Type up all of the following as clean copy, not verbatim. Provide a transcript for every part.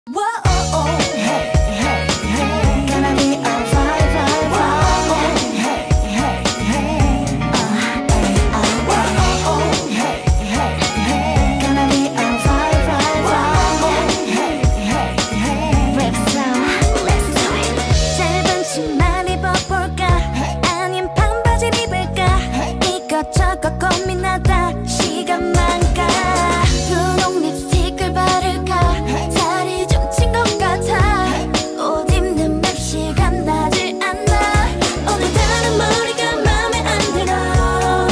저거 고민하다 시간만 가. 분홍 립스틱을 바를까 살이 좀 찐 것 같아. 옷 입는 맵시가 나질 않아. 오늘따라 머리가 맘에 안 들어.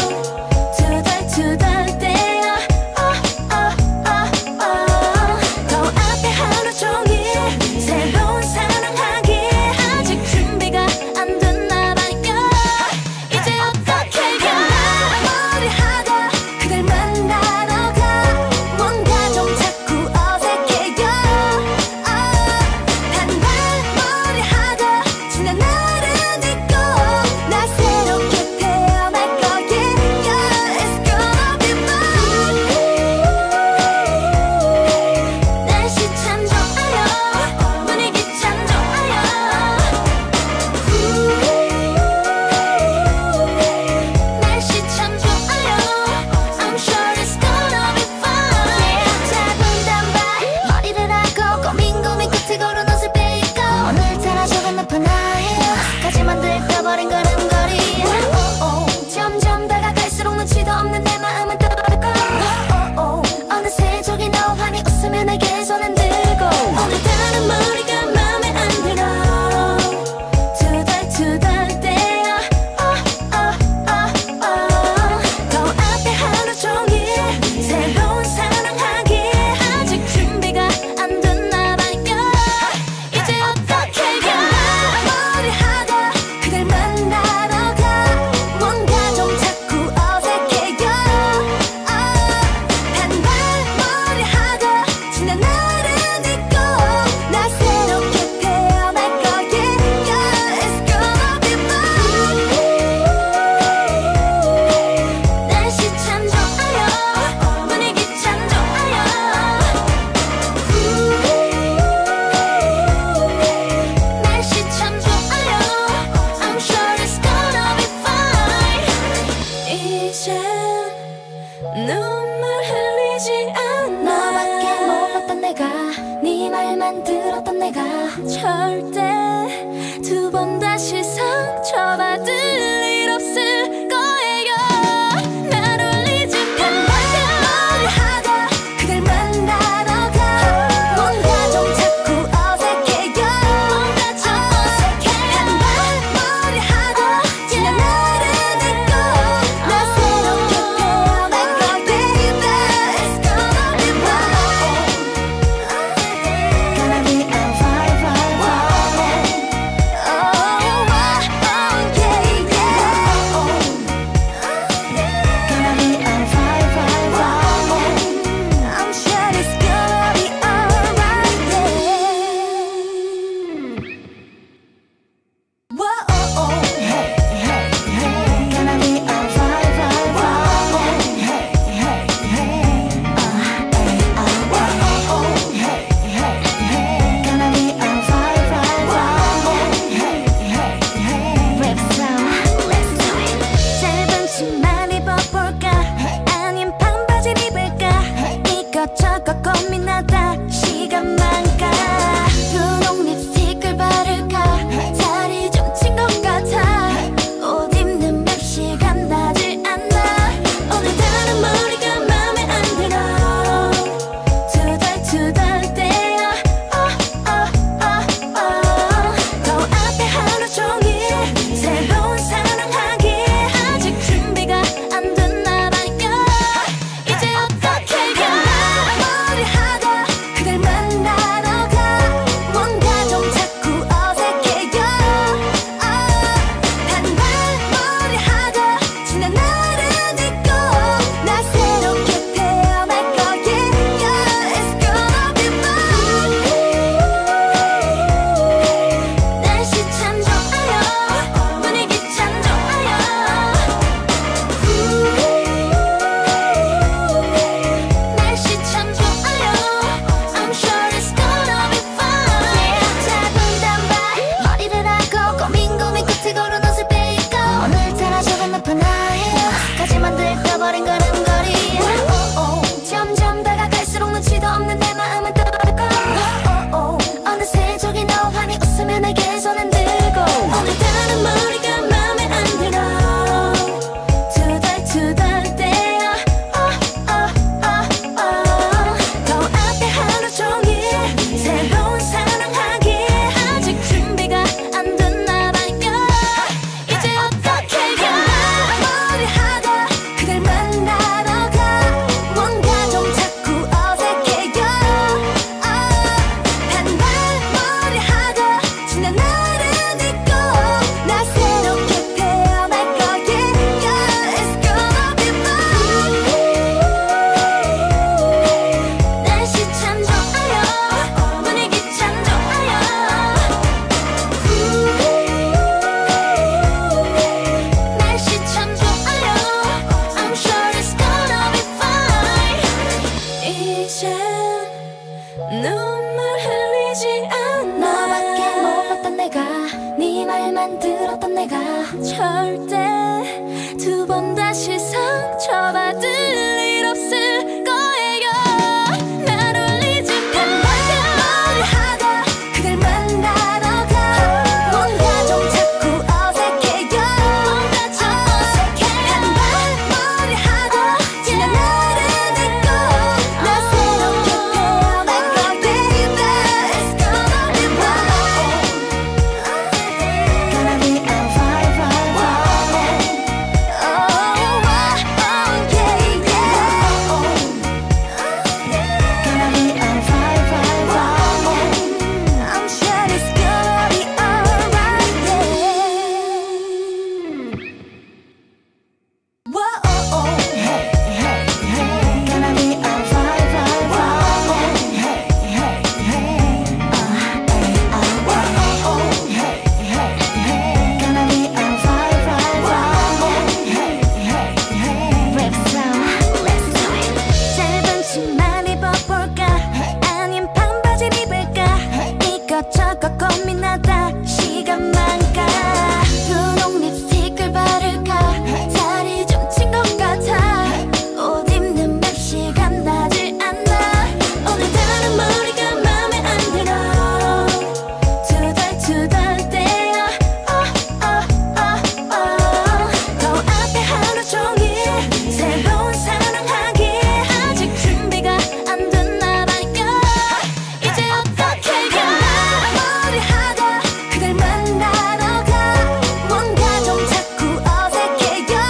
투덜투덜대요. 더 앞에 하루 종일 새로운 사랑하기 아직 준비가 안 됐나 봐요. 이제 어떻게 점점 다가갈수록 눈치도 없는 내 마음은 떠오르고 어느새 저기 너 환히 웃으며 내게 손을 들고. 오늘따라 머리가 맘에 안 들어. 투덜투덜대요. 더 앞에 하루 종일 새로운 사랑하기 아직 준비가 안 됐나 봐요. 이제 어떻게 머리 하다 그댈 만나러 가. 뭔가 좀 자꾸 어색해요. 단발머리 하다 지난 날은 잊고 나 새롭게 태어날 거예요. It's gonna be fun. 날씨 참 좋아요. 분위기 참 좋아요. 날씨 참 좋아요. I'm sure it's gonna be fine. 이제 눈물 흘리지 않아. 너밖에 몰랐던 내가 네 말만 들었던 내가 절대 두 번 다시 상처받을 일 없을 거예요. 날 울리지 마. 머리 하다 그댈 만나러 가. 뭔가 좀 자꾸 어색해요. 뭔가 좀 어색해. 단발머리 하다 지난 날은 잊고 나 새롭게 태어날 거예요. It's gonna be fine. Gonna be a fine, fine, fine. Oh, yeah, yeah. 흘리지 않아. 너밖에 몰랐던 내가 네 말만 들었던 내가 절대 두 번 다시 상처받을 일 없을 거예요. 날 울리지 말고 하다 그댈 만나러 가. 뭔가 좀 자꾸 어색해요. 뭔가 좀 어색해. 머리 하다 지난 날을 잊고 나 새롭게 태어날 거 baby. It's gonna be fine. Gonna be alright, right, right. Oh, yeah, yeah. Gonna be alright, right, right. I'm sure it's gonna be alright, yeah. Whoa, hey, hey, hey. Gonna be alright, right, right. Hey, hey, hey. Whoa, hey, hey, hey. Gonna be alright, right, right. Hey, hey, hey. Rip sound, let's do it. 짧은 치마 입어볼까? 아님 반바지 입을까? 이것저것 고민하다 시간만 가. 분홍 립스틱을 바를까? 살이 좀 찐 것 같아. 옷 입는 몇 시간 나질 않아. 오늘따라 머리가 맘에 안 들어. 투덜투덜대요. 더 앞에 하루 종일 새로운 사랑하기에 아직 준비가 안 됐나 봐요. 이제 어떻게 해요? 머리 하다 그댈 만나러 가. 뭔가 좀 자꾸 어색해요.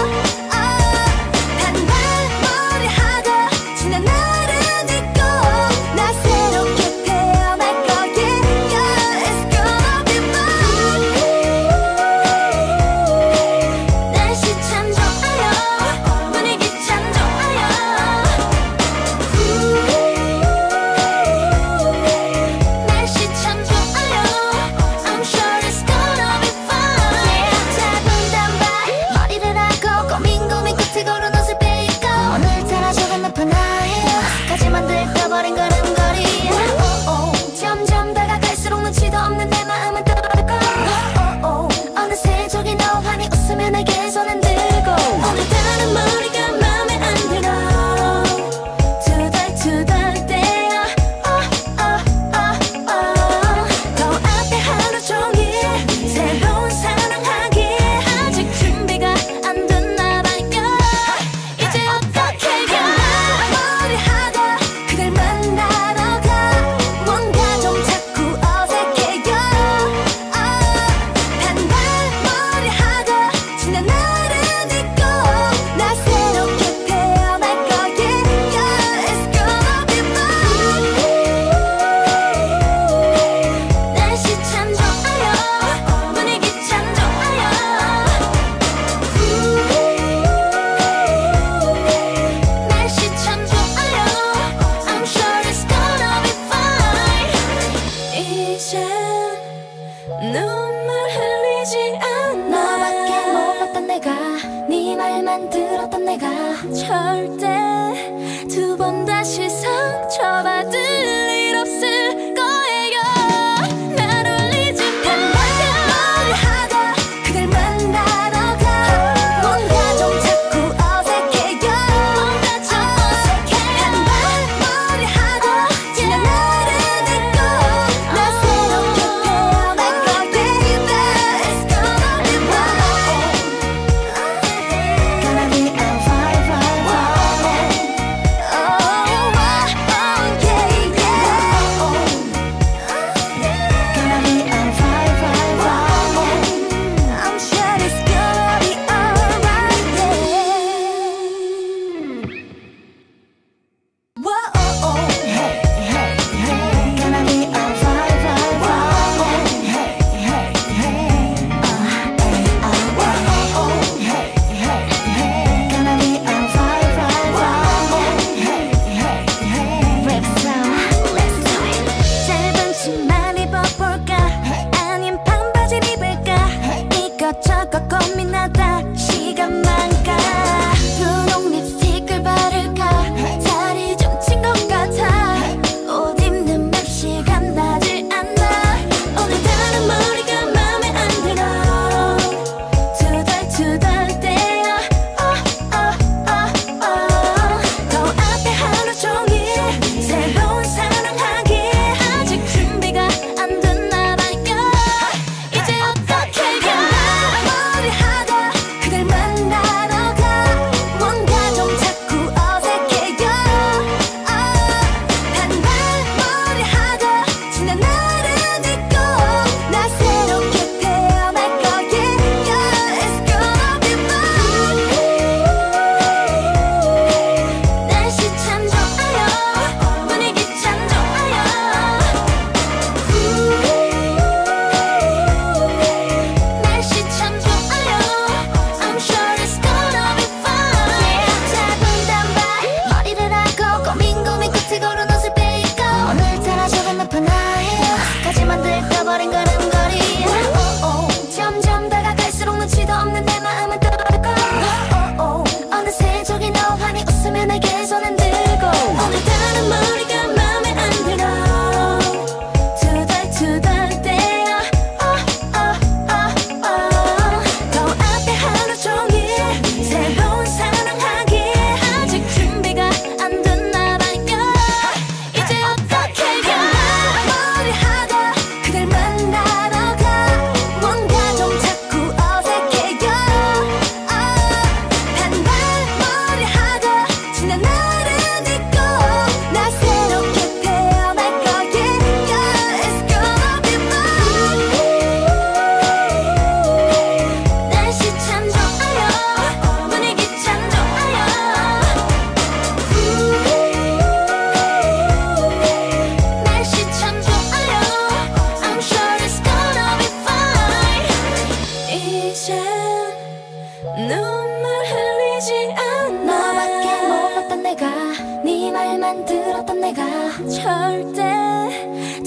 단발머리 하다 지난 날을 잊고 나 새롭게 태어날 거예요. It's gonna be fine. 날씨 참 좋아요. 분위기 참 좋아요. 날씨 참 좋아요. I'm sure it's gonna be fine. 작은 단발 머리를 하고 고민 끝에 고른 옷을 빼입고 오늘따라 조금 나타나요. 까지 만들어버린 걸음걸이. 점점 다가갈수록 눈치도 없는 내 마음은 떠오르고 어느새 저기 너하니 웃으며 내게 손을 들고 오늘따라 머리가 맘에 안 들어. 투덜투덜대요. 더 앞에 하루 종일 새로운 사랑하기에 아직 준비가 안 됐나 봐요. 이제 어떻게 해요? 머리 하다 그댈 만나러 가. 뭔가 좀 자꾸 어색해요. 단발머리 하다 지난 날을 잊고 나 새롭게 태어날 거예요. It's gonna be fine. 날씨 참 좋아요. 분위기 참 좋아요. 날씨 참 좋아요. I'm sure it's gonna be fine. 이젠 눈물 흘리지 않아. 너밖에 몰랐던 내가 네 말만 들었던 내가 절대 두 번 다시 상처받을 일 없을 거예요. 날 울리지 말고 하다 그댈 만나러 가. 뭔가 좀 자꾸 어색해요. 뭔가 좀 어색해. 단발머리 하다 지난 날을 잊고 나 새롭게 태어날 거 baby. It's gonna be fine. Gonna be alright, right, right. Oh, yeah,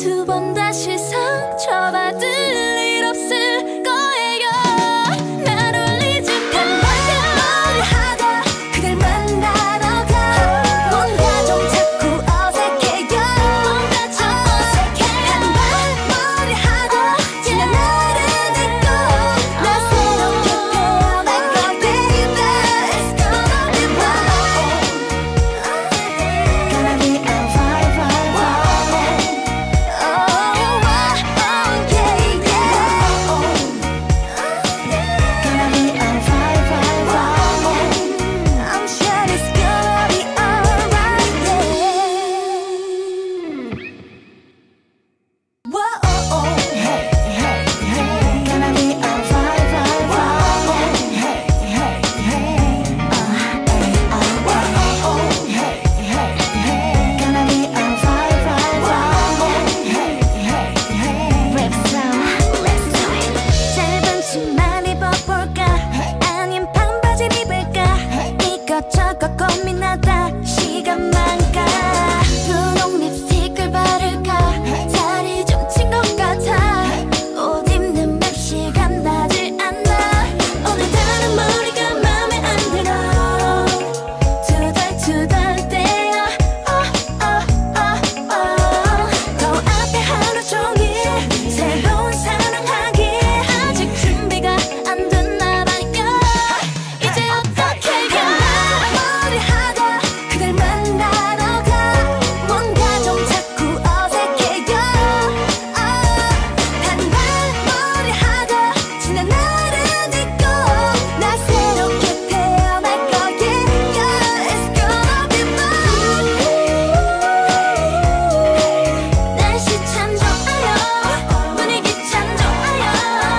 두 번 다시 상처받을 일 없을 거예요. 날 울리지 말고 하다 그댈 만나러 가. 뭔가 좀 자꾸 어색해요. 뭔가 좀 어색해요. 한발머리 하다 지난 날을 잊고 나 새롭게 태어날 거 baby. It's gonna be fine. Gonna be alright, right, right. Oh, yeah, yeah. Gonna be alright, right, right. I'm sure it's gonna be alright, yeah. Whoa, hey, hey, hey. Gonna be alright, right, right. Hey, hey, hey. Whoa, hey, hey, hey. Gonna be alright, right, right. Hey, hey, hey. Rap sound, let's do it. 짧은 치마 입어볼까? 아님 반바지 입을까? 이것저것 고민하다 시간만 가. 분홍 립스틱을 바를까? 살이 좀 찐 것 같아. 옷 입는 맵 시간 나질 않아. 오늘따라 머리가 맘에 안 들어. 투덜투덜대요. 더 앞에 하루 종일 새로운 사랑하기 아직 준비가 안 됐나 봐요. 이제 어떻게 머리 하다 그댈 만나러 가. 뭔가 좀 자꾸 어색해요. 단발머리 하다 지난 날을 잊고 나 새롭게 태어날 거예요. It's gonna be fine. 날씨 참 좋아요. 분위기 참 좋아요.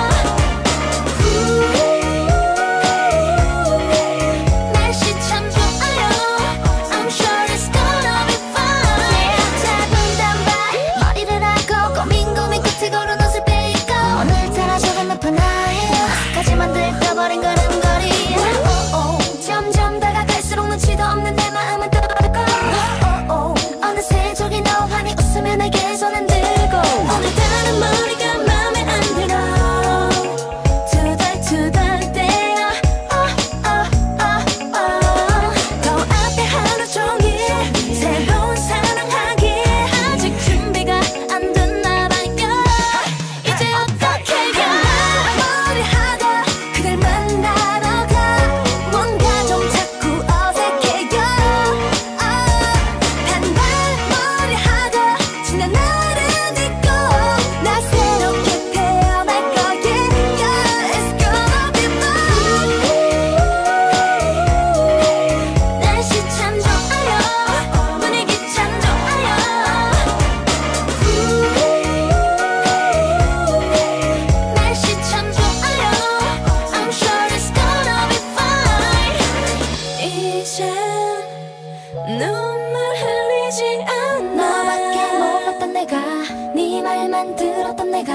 날씨 참 좋아요. I'm sure it's gonna be fine. 짧은 단발 머리를 하고 고민 끝에 고른 옷을 빼입고 오늘따라 조금 높은 나이까지 만들어버린 걸음걸이. 점점 다가갈수록 눈치도 없는 내 마음은 떠들고 어느새 저기 너하니 웃으며 내게 손은 들고 오늘따라 머리가 맘에 안 들어. 투덜투덜대요. 더 앞에 하루 종일 새로운 사랑하기 아직 준비가 안 됐나 봐요. 이제 어떻게 머리 하다 그댈 만나러 가. 뭔가 좀 자꾸 어색해요. 단발머리 하다 지난 날을 잊고 나 새롭게 태어날 거예요. It's gonna be fine. 날씨 참 좋아요. 분위기 참 좋아요. 날씨 참 좋아요. I'm sure it's gonna be fine. 이젠 눈물 흘리지 않아. 너밖에 몰랐던 내가 네 말만 들었던 내가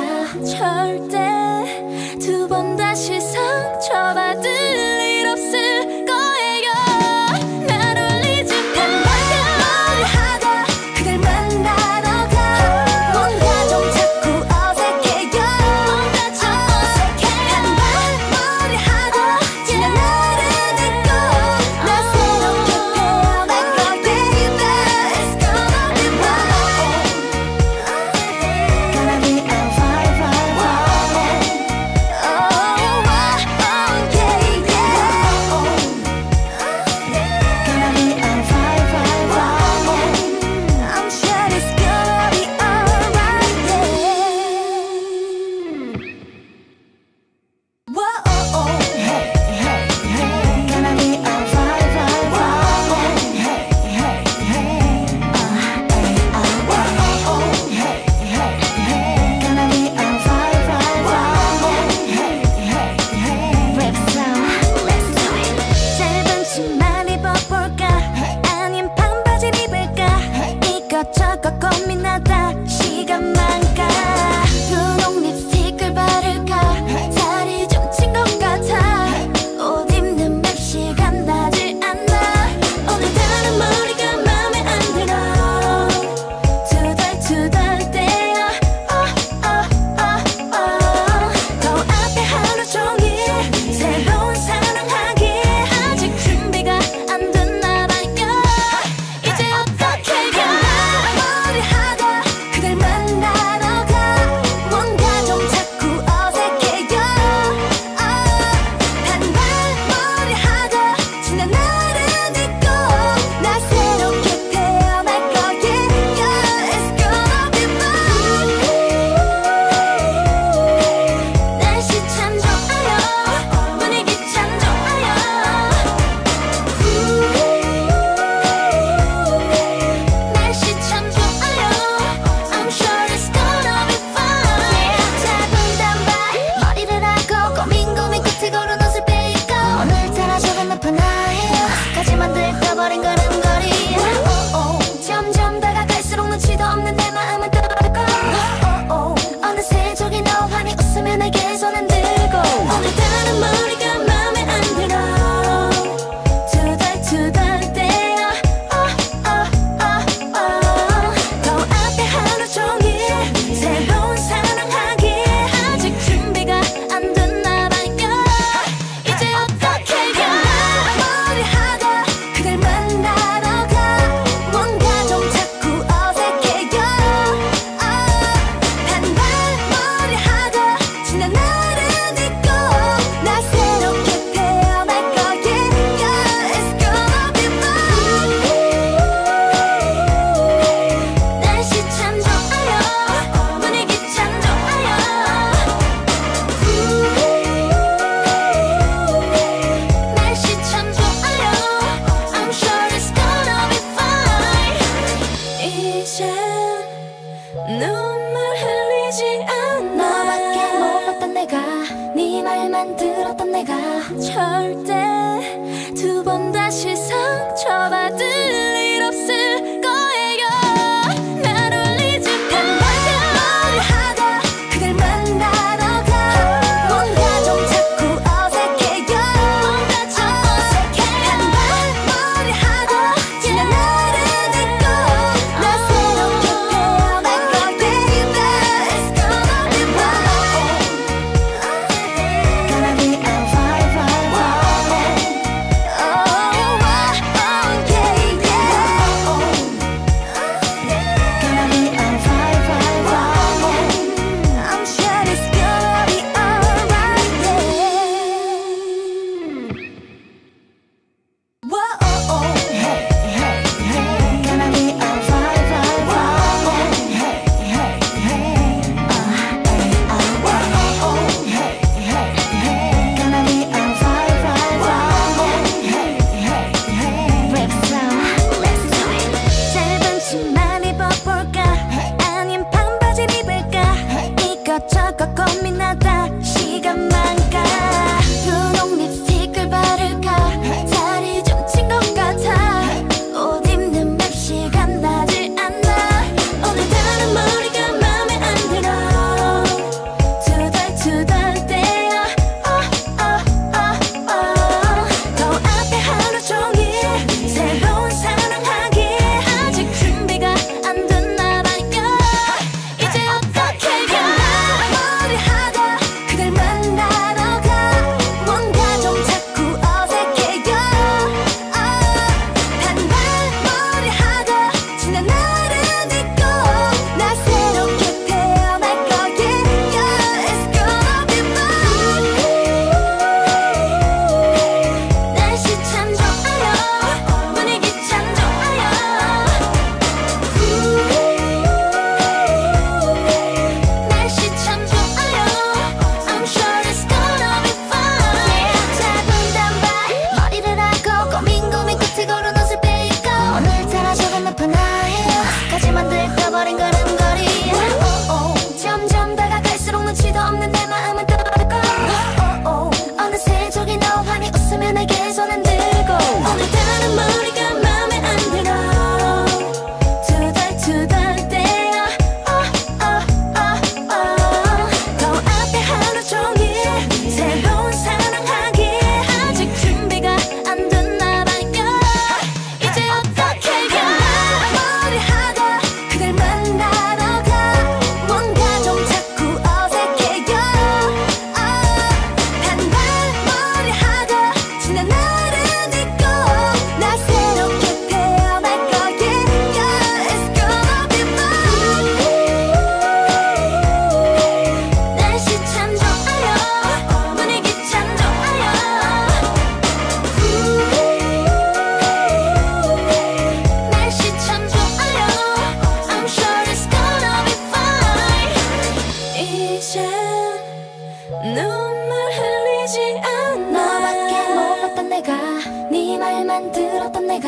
절대 두 번 다시 상처받을 일 없을 거예요. 날 울리지 말고 하다 그댈 만나러 가. 뭔가 좀 자꾸 어색해요. 뭔가 좀 어색해요. 단발머리 하다 지난 날을 잊고 나 새롭게 태어날 거 baby. It's gonna be fine. Gonna be alright, right, right. Oh, yeah, yeah. 흘리지 않아. 너밖에 몰랐던 내가 네 말만 들었던 내가 절대 두 번 다시 상처받을 일 없을 거예요. 날 울리지 마. 하다 그댈 만나러 가. 뭔가 좀 자꾸 어색해요. 뭔가 좀 어색해. 머리 하다 지난 날을 잊고 나 새롭게 태어날 거야. It's gonna be fine. Gonna be alright, right, right. Oh, yeah, yeah. Gonna be alright, right, right. I'm sure it's gonna be alright, yeah. Whoa, hey, hey, hey. Gonna be alright, right, right. Hey, hey, hey. Hey, hey, hey. Gonna be alright, right, right. Hey, hey, hey. Rap sound, let's do it. 짧은 치마 입어볼까? 아님 반바지 입을까? 이것저것 고민하다 시간만 가. 분홍 립스틱을 바를까? 살이 좀 찐 것 같아. 옷 입는 맵시가 나질 않아. 오늘따라 머리가 맘에 안 들어. 투덜투덜대요. 더 앞에 하루 종일 새로운 사랑하기 아직 준비가 안 됐나 봐요. 이제 어떻게 가? 머리 하다 그댈 만나러 가. 뭔가 좀 자꾸 어색해요. 단발머리 하다 지난 날을 잊고 나 새롭게 태어날 거야. It's gonna be fine. 날씨 참 좋아요. 분위기 참 좋아요. 날씨 참 좋아요. I'm sure it's gonna be fine. 짧은 단발 머리를 하고 고민 끝에 걸은 옷을 빼입고 오늘따라 조금 높은 나이까지 만들어버린 걸음걸이. 점점 다가갈수록 눈치도 없는 내 마음은 떠들고 어느새 저기 너 환히 웃으며 내게 손을 들고 오늘따라 머리가 맘에 안 들어. 투덜투덜대요. 더 앞에 하루 종일 새로운 사랑하기 아직 준비가 안 됐나 봐요. 이제 어떻게 가? 머리 하다 그댈 만나러 가. 뭔가 좀 자꾸 어색해요. 단발머리 하다 지난 날을 잊고 나 새롭게 태어날 거야. It's gonna be fine. 날씨 참 좋아요. 분위기 참 좋아요. 날씨 참 좋아요. I'm sure it's gonna be fine. 이제 눈물 흘리지 않아. 너밖에 몰랐던 내가 네 말만 들었던 내가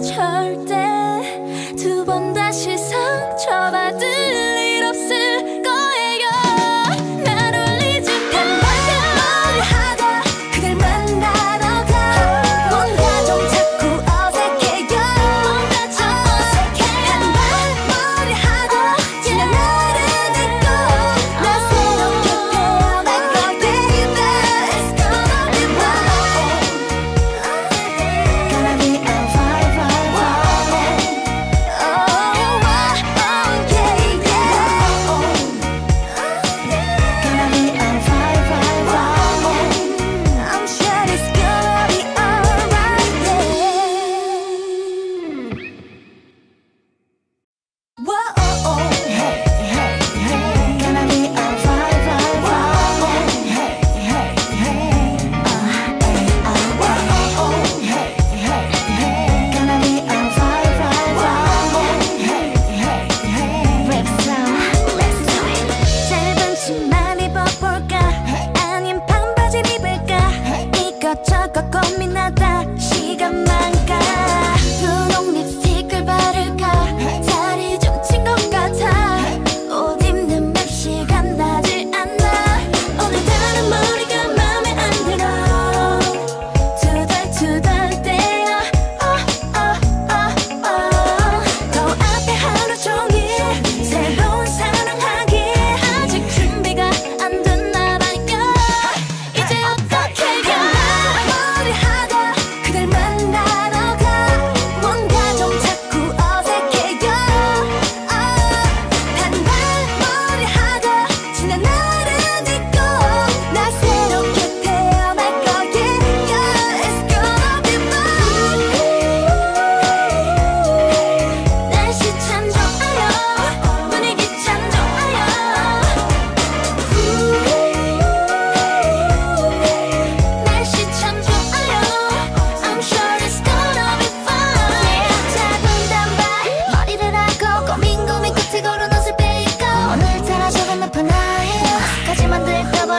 절대 두 번 다시 상처받을 일 없을 거예요. 날 울리지 마. 머리 하다 그댈 만나러 가. 뭔가 좀 자꾸 어색해요. 뭔가 좀 어색해. 단발머리 하다 지난 날을 잊고 나 새롭게 태어날 거야. It's gonna be fine. Gonna be alright, right, right. Oh, yeah, yeah.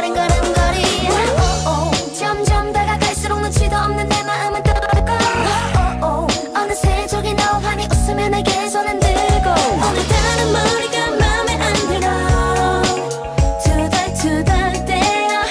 들떠버린 걸음걸이 점점 다가갈수록 눈치도 없는 내 마음은 떠들고 어느새 저기 너하니 웃으며 내게 손은 들고 오늘따라 머리가 맘에 안 들어 투덜투덜대어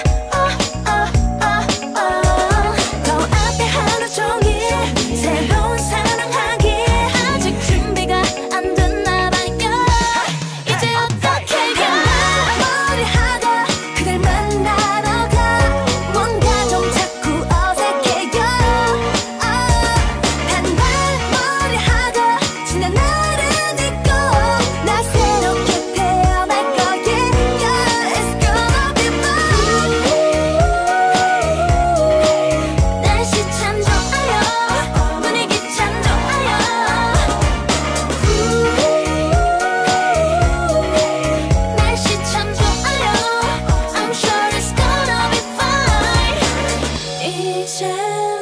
더 앞에 하루 종일 새로운 사랑하기에 아직 준비가 안 됐나 봐요. 이제 어떻게 가 머리하다 그댈 만나러 가 뭔가 좀 자꾸 어색해요. 단발머리하다 지난 날은 잊고 나 새롭게 태어날 거예요. It's gonna be fun. 날씨 참 좋아요. 분위기 참 좋아요. 날씨 참 좋아요. I'm sure it's gonna be fine. 이젠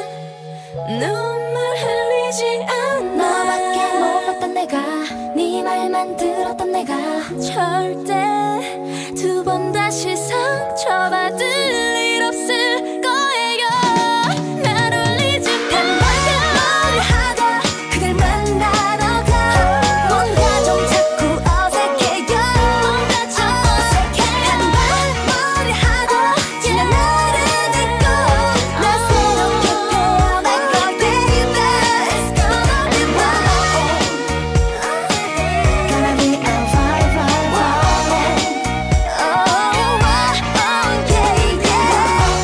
눈물 흘리지 않아. 너밖에 몰랐던 내가 네 말만 들었던 내가 절대 두 번 다시 상처받을 일 없을 거예요. 날 울리지 마. 머리하다 그댈 만나러 가 뭔가 좀 자꾸 어색해요. 뭔가 좀 어색해. 단발머리하다 지난 날은 잊고 나 새롭게 태어날 거야. Baby, it's gonna be fine. Gonna be a fine, fine, fine. Oh, yeah, yeah.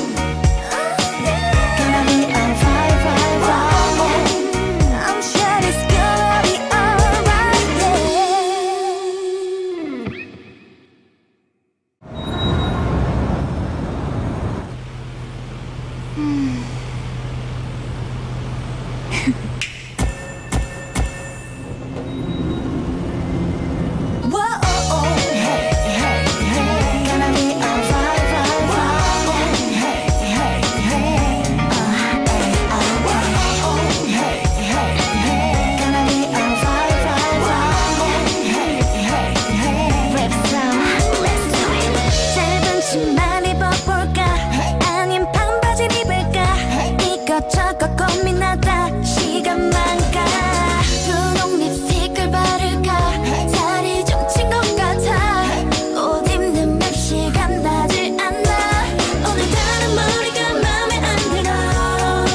Gonna be a fine, fine, fine. I'm sure it's gonna be alright, 짧은 치마 입어볼까 아님 반바지 입을까 이것저것 고민하다 시간만 가 분홍 립스틱을 바를까 살이 좀 찐 것 같아 옷 입는 몇 시간 나질 않아 오늘따라 머리가 맘에 안 들어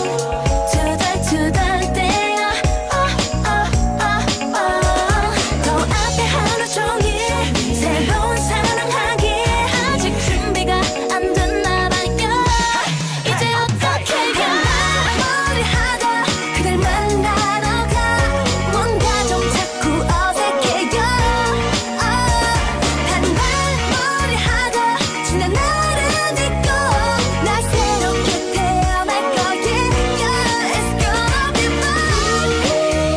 투덜투덜대어 더 앞에 하루 종일 새로운 사랑하기에 아직 준비가 안 됐나 봐요. 이제 어떻게 가 머리하다 그댈 만나러 가 뭔가 좀 자꾸 어색해요. 단발머리하다 지난 날은 잊고 나 새롭게 태어날 거예요. It's gonna be fine.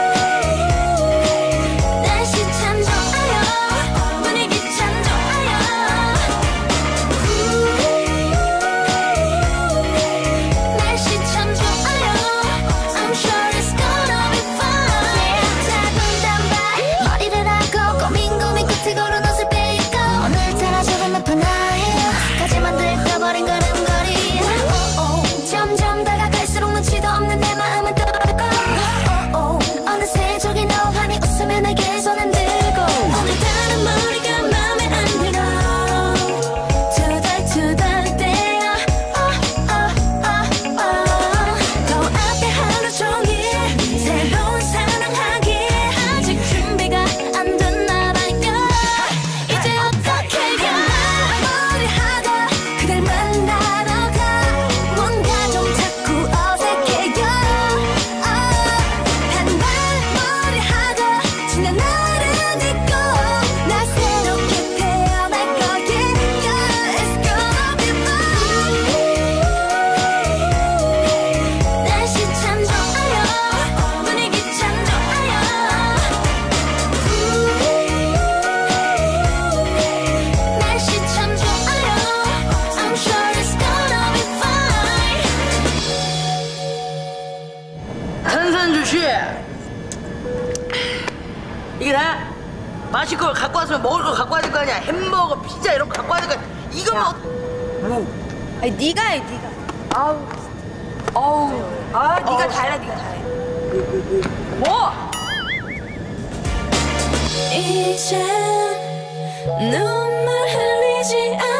날씨 참 좋아요. 분위기 참 좋아요. 날씨 참 좋아요. I'm sure it's gonna be fine. 작은 단발 머리를 하고 고민 끝에 고른 옷을 빼입고 오늘따라 조금 나타나요. 까지만 들떠버린 걸음걸이 점점 다가갈수록 눈치도 없는 내 마음은 떠들고 어느새 저기 너하니 웃으며 내게 손은 들고 오늘따라 머리가 맘에 안 들어 투덜투덜대어 더 앞에 하루 종일 새로운 사랑하기에 아직 준비가 안 됐나 봐요. 이제 어떻게 가 머리하다 그댈 만나러 가 뭔가 좀 자꾸 어색해요. 단발머리하다 지난 날은 잊고 나 새롭게 태어날 거예요. It's gonna be fine. 날씨 참 좋아요. 분위기 참 좋아요. 날씨 참 좋아요. I'm sure it's gonna be fine. 탄산주시 이게 다 마실 걸 갖고 왔으면 먹을 걸 갖고 와야 될 거 아니야. 햄버거, 피자 이런 거 갖고 와야 될 거 아니야. 이거 야. 뭐? 아니 네가 해 네가. 네가 다 해라, 네가 다 해. 뭐? 이젠 눈물 흘리지 않아